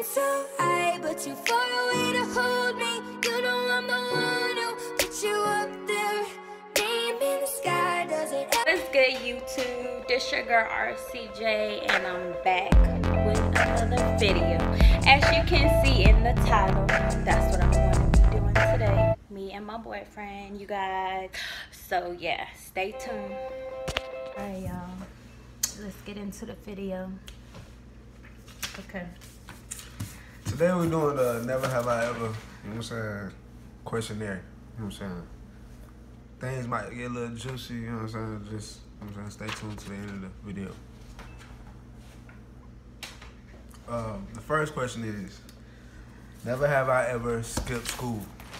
flying so high, but too far away to hold me. You know I'm the one who put you up there. Name in the sky, does it ever? What's good, YouTube? This your girl RCJ, and I'm back with another video. As you can see in the title, that's what I'm going to be doing today. Me and my boyfriend, you guys. So yeah, stay tuned. Alright, y'all. Let's get into the video. Okay. Today we're doing the Never Have I Ever, you know what I'm saying, questionnaire. You know what I'm saying? Things might get a little juicy, you know what I'm saying? Just, you know what I'm saying, stay tuned to the end of the video. The first question is, never have I ever skipped school?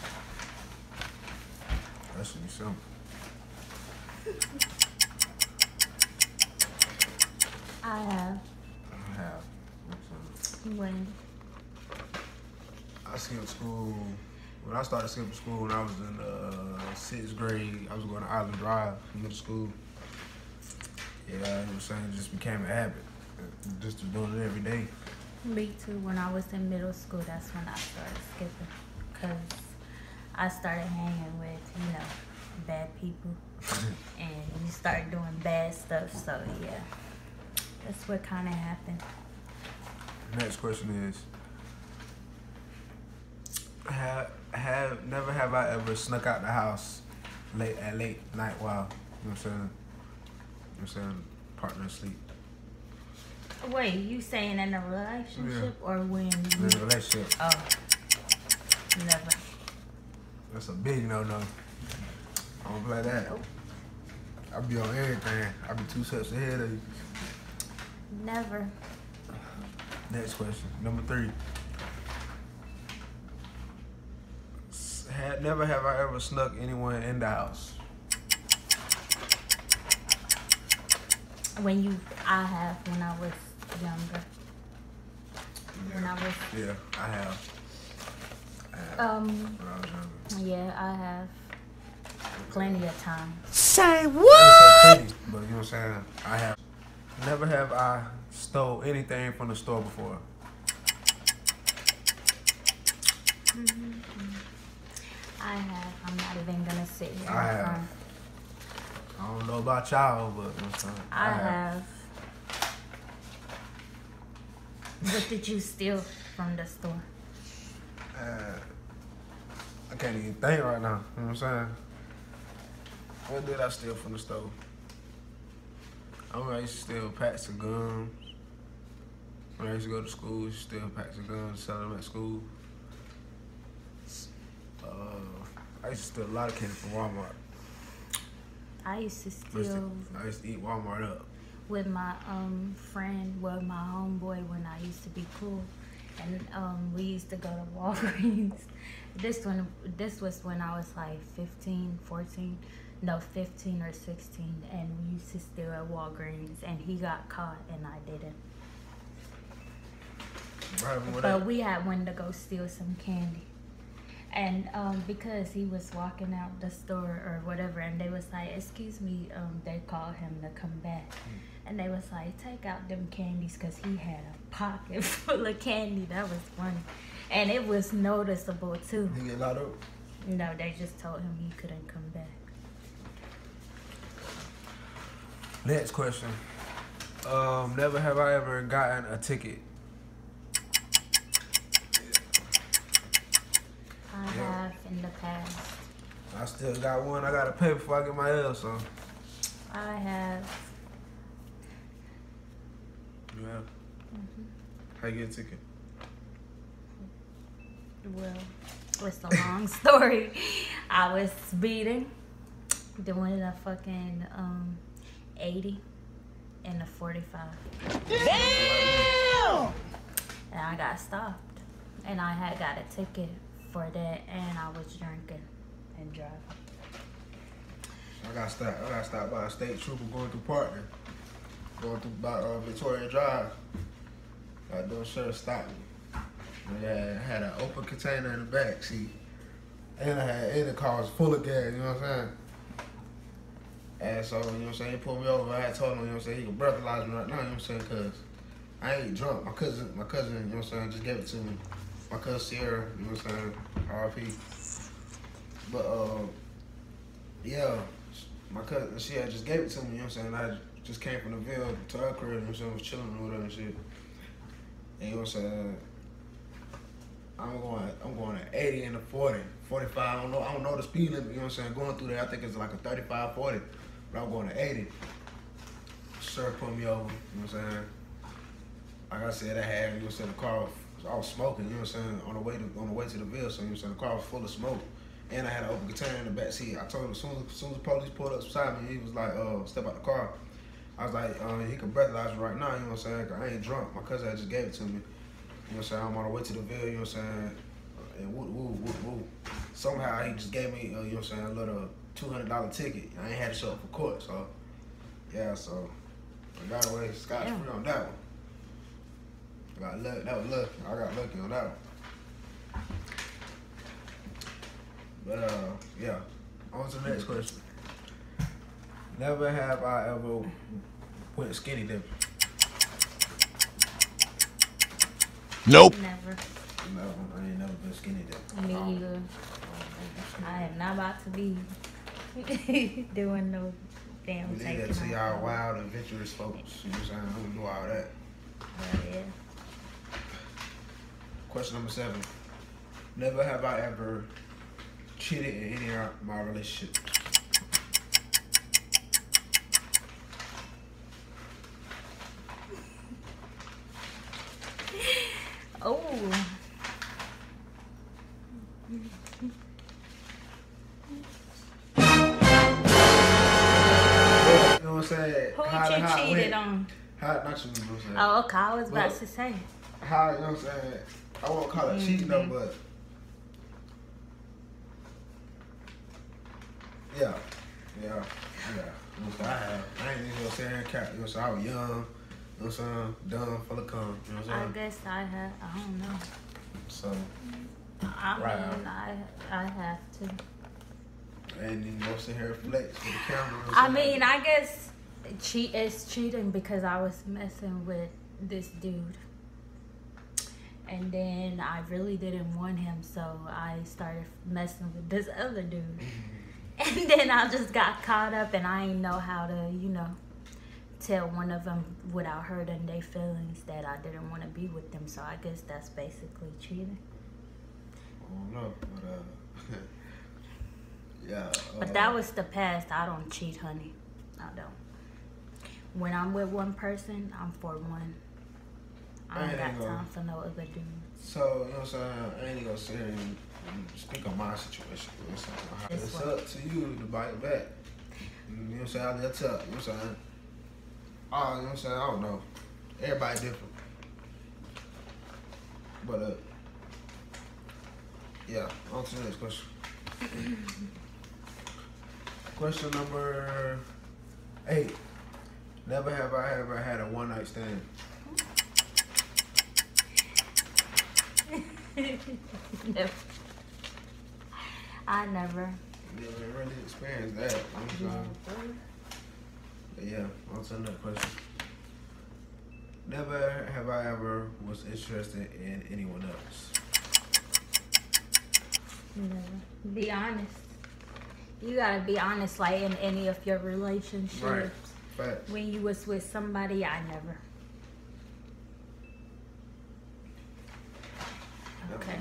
That should be simple. I have. I have. When? I skipped school. When I started skipping school, when I was in 6th grade, I was going to Island Drive, middle school. Yeah, you know what I'm saying? It just became a habit. Just doing it every day. Me too. When I was in middle school, that's when I started skipping. Because I started hanging with, you know, bad people. And you start doing bad stuff. So, yeah. That's what kind of happened. Next question is, never have I ever snuck out the house late night while, you know what I'm saying? You know what I'm saying? Partner asleep. Wait, you saying in a relationship or when you... In a relationship. Oh. Never. That's a big no-no. I don't play that. Nope. I be on everything. I be 2 steps ahead of you. Never. Next question, number 3. Never have I ever snuck anyone in the house. I have when I was younger. Yeah, I have. When I was younger. Yeah, I have. Plenty of time. Say what? But you know what I'm saying? I have. Never have I stole anything from the store before. I have. I'm not even gonna sit here. I have. I don't know about y'all, but you know what I'm saying? I have. What did you steal from the store? I can't even think right now. You know what I'm saying? What did I steal from the store? I remember I used to steal packs of gum. When I used to go to school, I used to steal packs of gum, sell them at school. I used to steal a lot of candy from Walmart. I used to steal I used to eat Walmart up. with my friend, well, my homeboy when I used to be cool. And we used to go to Walgreens. This was when I was like 15 or 16, and we used to steal at Walgreens, and he got caught and I didn't. But we had went to go steal some candy. And because he was walking out the store or whatever, and they was like, excuse me, they called him to come back. And they was like, take out them candies, because he had a pocket full of candy. That was funny. And it was noticeable, too. Did he get locked up? No, they just told him he couldn't come back. Next question. Never have I ever gotten a ticket. I have in the past. I still got one I gotta pay before I get my L, so. I have. You have? How you get a ticket? Well, it's a long story. I was speeding, doing a fucking 80 and a 45. Damn! And I got stopped. And I had got a ticket for that, and I was drinking and driving. I got stopped by a state trooper going through Parkland. Going through by Victoria Drive. Got doing sure stopped me. And I had an open container in the back seat. And I had the car was full of gas, you know what I'm saying? And so, you know what I'm saying, he pulled me over. I had told him, you know what I'm saying, he could breathalyze me right now, you know what I'm saying, because I ain't drunk. My cousin, you know what I'm saying, just gave it to me. My cousin Sierra, you know what I'm saying, R.I.P. But, yeah, my cousin, she had just gave it to me, you know what I'm saying. I just came from the Ville to her crib, you know what I'm saying, was chilling with her and shit. And you know what I'm saying, I'm going at 80 and a 40, 45, I don't know the speed limit, you know what I'm saying, going through there, I think it's like a 35, 40, but I'm going at 80. Sir put me over, you know what I'm saying. Like I said, I had, you know what I'm saying, the car, I was smoking, you know what I'm saying, on the way to the Ville, so you know what I'm saying, the car was full of smoke. And I had an open container in the back seat. I told him as soon as the police pulled up beside me, he was like, step out the car. I was like, he can breathalyze me right now, you know what I'm saying, 'cause I ain't drunk. My cousin had just gave it to me. You know what I'm saying, I'm on the way to the Ville, you know what I'm saying, and woo. Somehow he just gave me, you know what I'm saying, a little $200 ticket. I ain't had to show up for court, so, yeah, so I got away scotch-free on that one. That was lucky. I got lucky on that one. But yeah, on to the next question. Never have I ever went skinny dipping. Nope. Never. No, I ain't never been skinny dipping. Me either. I am not about to be doing no damn We leave taking that to y'all off. wild, adventurous folks. You know what I'm saying? Who do all that? Yeah. Question number 7. Never have I ever cheated in any of my relationships. Oh. You know what I'm saying? Who How you it cheated went. on? How, not you, you know what I'm saying? Oh, okay. I was about Well, to say. How, you know what I'm saying? I won't call it cheating though, but yeah. You know what I'm saying? I ain't even gonna say here and cap. You know what I'm saying? I was young. You know what I'm saying? Dumb, full of cum. You know what I'm I saying? guess I have. I don't know. So, I Right. mean, I have to. I ain't even gonna sit here and flex with the camera. You know what I I'm saying? mean, I guess it's cheating because I was messing with this dude. And then I really didn't want him, so I started messing with this other dude. And then I just got caught up and I didn't know how to, tell one of them without hurting their feelings that I didn't want to be with them. So I guess that's basically cheating. I don't know, but yeah. But that was the past. I don't cheat, honey. I don't. When I'm with one person, I'm for one. I ain't got time for no other dude. So, you know what I'm saying? I ain't gonna sit here and speak on my situation. You know what I'm saying? It's up to you to bite back. You know what I'm saying? That's up. You know what I'm saying? Oh, you know what I'm saying? I don't know. Everybody different. But, yeah, on to the next question. Question number 8. Never have I ever had a one-night stand. Never. I never. Never really experienced that. You know what I'm saying? But yeah, on to the next question. Never have I ever was interested in anyone else. Never. Be honest. You gotta be honest, like in any of your relationships. Right. Fact. When you was with somebody, I never. Okay.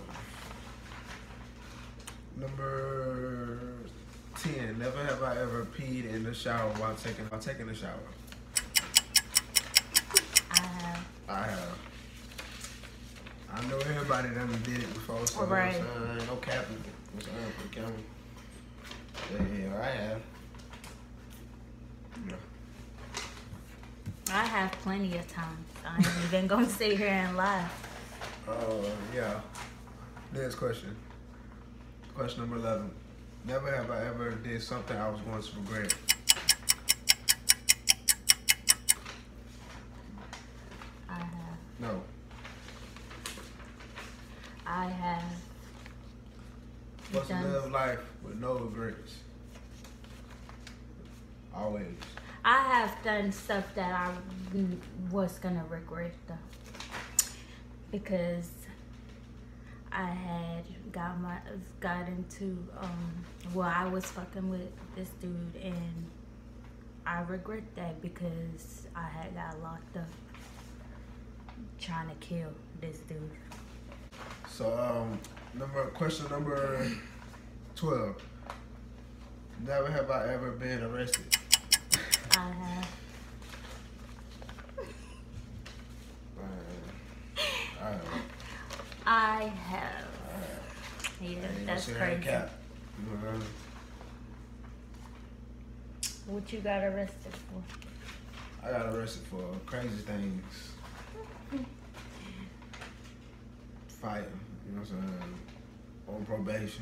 Number 10. Never have I ever peed in the shower while taking a shower. I have. I have. I know everybody done did it before, so Right. you know what I'm saying? No capping. You know what I'm saying? For the camera. Yeah, I have. Yeah. I have plenty of times. I ain't even gonna sit here and lie. Yeah. Next question. Question number 11. Never have I ever did something I was going to regret. I have. No. I have. Supposed to done- live life with no regrets. Always. I have done stuff that I was gonna regret though, because I had got into well, I was fucking with this dude, and I regret that because I had got locked up trying to kill this dude. So question number 12. Never have I ever been arrested. I have. I have. Yeah, that's crazy. Cap. You know what I mean? What you got arrested for? I got arrested for crazy things. Fighting, you know what I'm saying? On probation.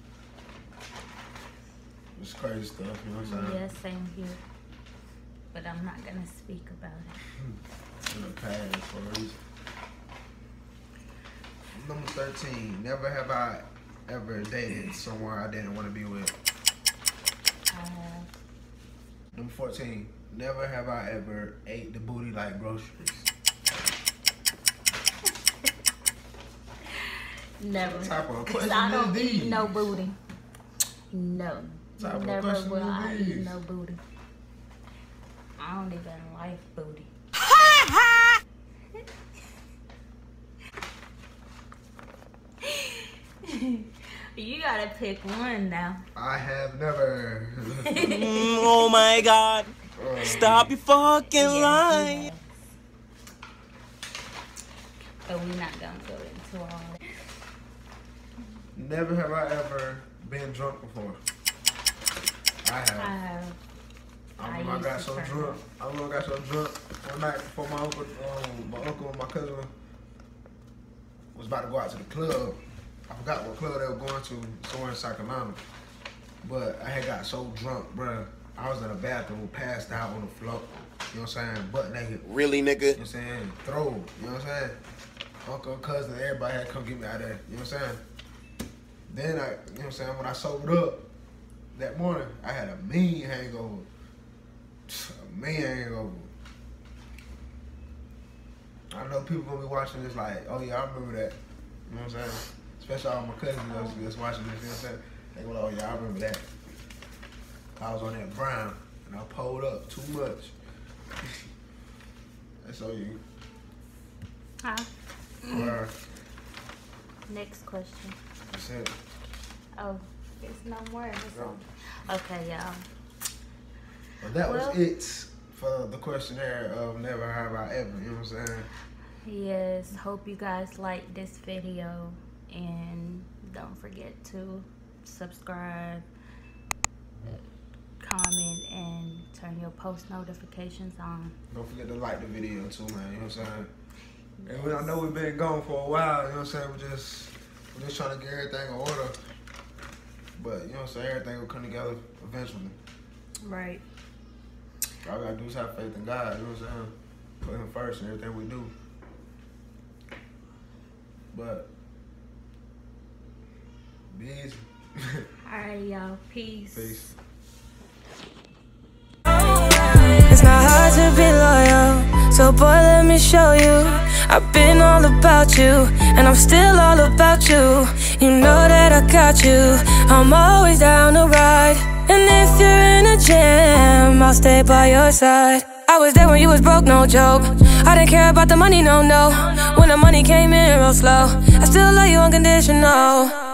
Just crazy stuff, you know what I'm saying? Yeah, same here. But I'm not gonna speak about it. In the past for a reason. Number 13. Never have I ever dated someone I didn't want to be with. I have. Number 14. Never have I ever ate the booty like groceries. Never. What type of Because question I don't is eat these? no booty. No. Type of Never question will is I eat these? no booty. I don't even like booty. You gotta pick one now. I have never. Oh my God. Stop your fucking Yeah, lying. yes. But we're not gonna go into all that. Never have I ever been drunk before. I have. I have. I remember I got so drunk. I remember I got so drunk one night before my uncle and my cousin was about to go out to the club. I forgot what club they were going to, somewhere in South Carolina. But I had got so drunk, bruh. I was in the bathroom, passed out on the floor. You know what I'm saying? Butt naked. Really, nigga? You know what I'm saying? Throw. You know what I'm saying? Uncle, cousin, everybody had to come get me out of there. You know what I'm saying? Then you know what I'm saying? When I sobered up that morning, I had a mean hangover. A mean hangover. I know people gonna be watching this like, oh yeah, I remember that. You know what I'm saying? Especially all my cousins that's watching this, you know what I'm saying? They go, oh yeah, I remember that. I was on that brown and I pulled up too much. That's all you. Huh? Or, Next question. that's it. Oh, there's no more. No. Okay, y'all. But that Well- was it for the questionnaire of never have I ever, you know what I'm saying? Yes, hope you guys like this video, and don't forget to subscribe, comment, and turn your post notifications on. Don't forget to like the video too, man, you know what I'm saying? And I know we've been gone for a while, you know what I'm saying? We're just trying to get everything in order. But, you know what I'm saying? Everything will come together eventually. Right. All we gotta do is have faith in God, you know what I'm saying? Put him first in everything we do. But, be easy. Alright, y'all. Peace. Peace. It's not hard to be loyal, so boy, let me show you. I've been all about you, and I'm still all about you. You know that I got you, I'm always down to ride. And if you're in a jam, I'll stay by your side. I was there when you was broke, no joke. I didn't care about the money, no. When the money came in real slow, I still love you unconditional.